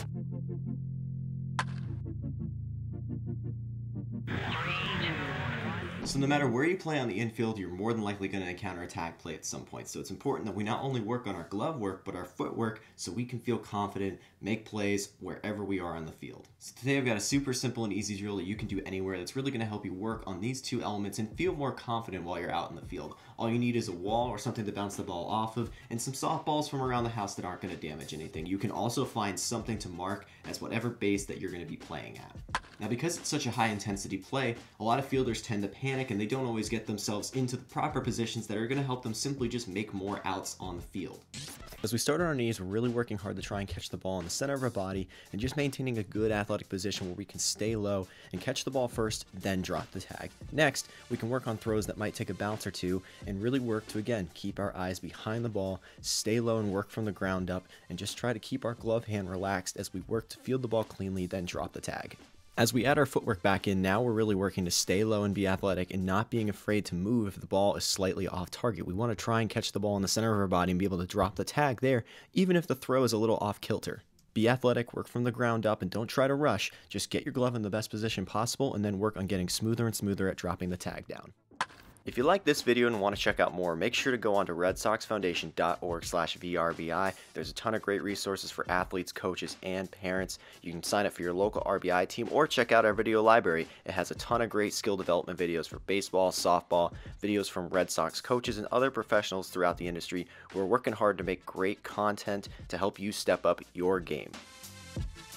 So no matter where you play on the infield, you're more than likely going to encounter attack play at some point. So it's important that we not only work on our glove work, but our footwork so we can feel confident, make plays wherever we are on the field. So today I've got a super simple and easy drill that you can do anywhere that's really going to help you work on these two elements and feel more confident while you're out in the field. All you need is a wall or something to bounce the ball off of and some softballs from around the house that aren't going to damage anything. You can also find something to mark as whatever base that you're going to be playing at. Now, because it's such a high intensity play, a lot of fielders tend to panic and they don't always get themselves into the proper positions that are going to help them simply just make more outs on the field. As we start on our knees, we're really working hard to try and catch the ball in the center of our body and just maintaining a good athletic position where we can stay low and catch the ball first, then drop the tag. Next, we can work on throws that might take a bounce or two and really work to, again, keep our eyes behind the ball, stay low and work from the ground up, and just try to keep our glove hand relaxed as we work to field the ball cleanly, then drop the tag. As we add our footwork back in, now we're really working to stay low and be athletic and not being afraid to move if the ball is slightly off target. We want to try and catch the ball in the center of our body and be able to drop the tag there, even if the throw is a little off kilter. Be athletic, work from the ground up, and don't try to rush. Just get your glove in the best position possible and then work on getting smoother and smoother at dropping the tag down. If you like this video and want to check out more, make sure to go on to redsoxfoundation.org/vRBI. There's a ton of great resources for athletes, coaches, and parents. You can sign up for your local RBI team or check out our video library. It has a ton of great skill development videos for baseball, softball, videos from Red Sox coaches and other professionals throughout the industry who are working hard to make great content to help you step up your game.